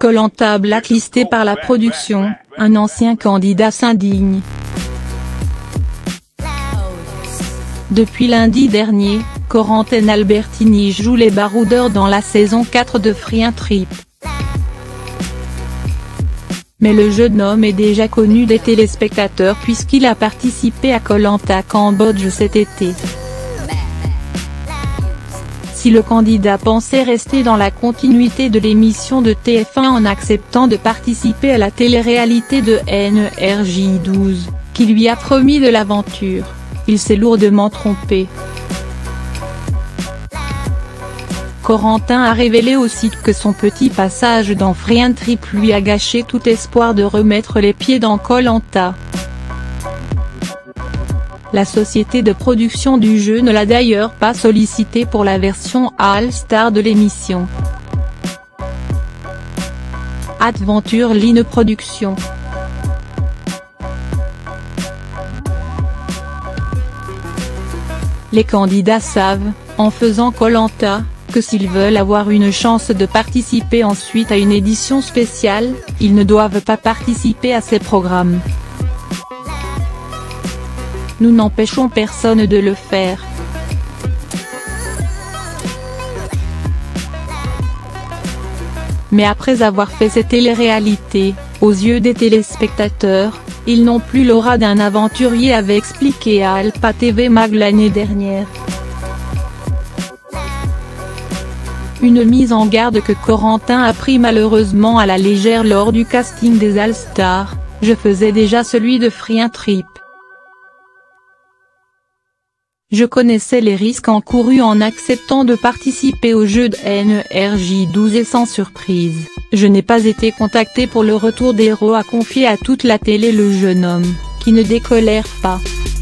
Koh-Lanta blacklisté par la production, un ancien candidat s'indigne. Depuis lundi dernier, Corentin Albertini joue les baroudeurs dans la saison 4 de Free Trip. Mais le jeune homme est déjà connu des téléspectateurs puisqu'il a participé à Koh-Lanta Cambodge cet été. Si le candidat pensait rester dans la continuité de l'émission de TF1 en acceptant de participer à la télé-réalité de NRJ12, qui lui a promis de l'aventure, il s'est lourdement trompé. Corentin a révélé aussi que son petit passage dans Free Trip lui a gâché tout espoir de remettre les pieds dans Koh-Lanta. La société de production du jeu ne l'a d'ailleurs pas sollicité pour la version All Star de l'émission. Adventure Line Productions. Les candidats savent, en faisant Koh-Lanta, que s'ils veulent avoir une chance de participer ensuite à une édition spéciale, ils ne doivent pas participer à ces programmes. Nous n'empêchons personne de le faire. Mais après avoir fait ces téléréalités, aux yeux des téléspectateurs, ils n'ont plus l'aura d'un aventurier, avait expliqué à Alpa TV Mag l'année dernière. Une mise en garde que Corentin a pris malheureusement à la légère lors du casting des All Stars: je faisais déjà celui de Free Trip. Je connaissais les risques encourus en acceptant de participer au jeu de NRJ12 et sans surprise, je n'ai pas été contacté pour le retour des héros, a confié à toute la télé le jeune homme, qui ne décolère pas.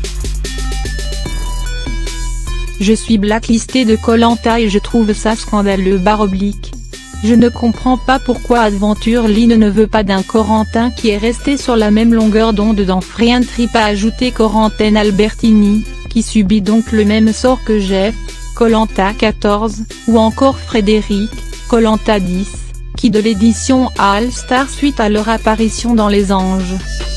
Je suis blacklisté de Koh-Lanta et je trouve ça scandaleux /. Je ne comprends pas pourquoi Adventure Line ne veut pas d'un Corentin qui est resté sur la même longueur d'onde dans Free Trip, a ajouté Corentin Albertini, qui subit donc le même sort que Jeff, Koh-Lanta 14, ou encore Frédéric, Koh-Lanta 10, qui de l'édition All Star suite à leur apparition dans Les Anges.